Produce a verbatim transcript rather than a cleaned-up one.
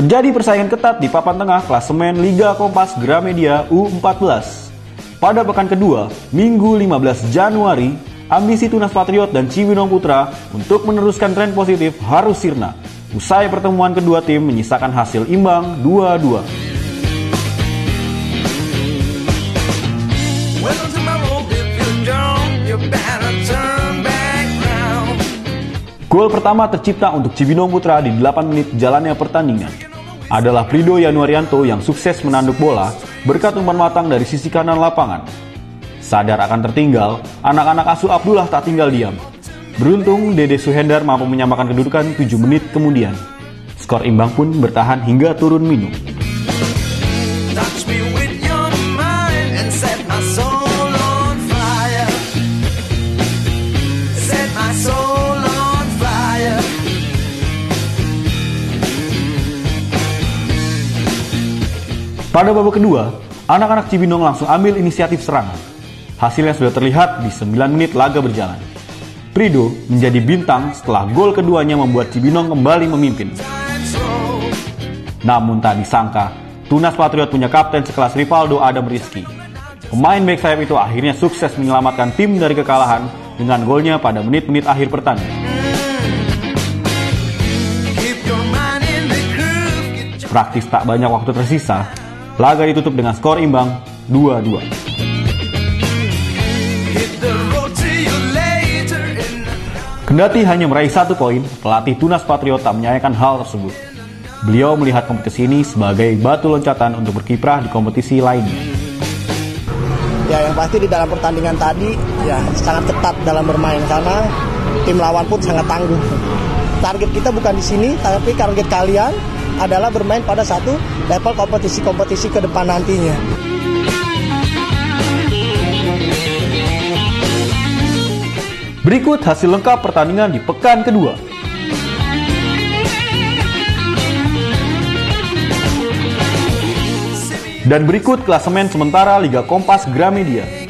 Terjadi persaingan ketat di papan tengah klasemen Liga Kompas Gramedia U empat belas. Pada pekan kedua, Minggu lima belas Januari, ambisi Tunas Patriot dan Cibinong Putra untuk meneruskan tren positif harus sirna. Usai pertemuan kedua tim menyisakan hasil imbang dua dua. Gol pertama tercipta untuk Cibinong Putra di delapan menit jalannya pertandingan. Adalah Prido Yanuarianto yang sukses menanduk bola berkat umpan matang dari sisi kanan lapangan. Sadar akan tertinggal, anak-anak asuh Abdullah tak tinggal diam. Beruntung, Dede Suhendar mampu menyamakan kedudukan tujuh menit kemudian. Skor imbang pun bertahan hingga turun minum. Pada babak kedua, anak-anak Cibinong langsung ambil inisiatif serangan. Hasilnya sudah terlihat di sembilan menit laga berjalan. Prido menjadi bintang setelah gol keduanya membuat Cibinong kembali memimpin. Namun tak disangka, Tunas Patriot punya kapten sekelas Rivaldo Adam Rizky. Pemain back sayap itu akhirnya sukses menyelamatkan tim dari kekalahan dengan golnya pada menit-menit akhir pertandingan. Praktis tak banyak waktu tersisa, laga ditutup dengan skor imbang dua dua. Kendati hanya meraih satu poin, pelatih Tunas Patriot tak menyayangkan hal tersebut. Beliau melihat kompetisi ini sebagai batu loncatan untuk berkiprah di kompetisi lainnya. Ya, yang pasti di dalam pertandingan tadi ya sangat ketat dalam bermain karena tim lawan pun sangat tangguh. Target kita bukan di sini, tapi target kalian adalah bermain pada satu level kompetisi-kompetisi ke depan nantinya. Berikut hasil lengkap pertandingan di pekan kedua. Dan berikut klasemen sementara Liga Kompas Gramedia.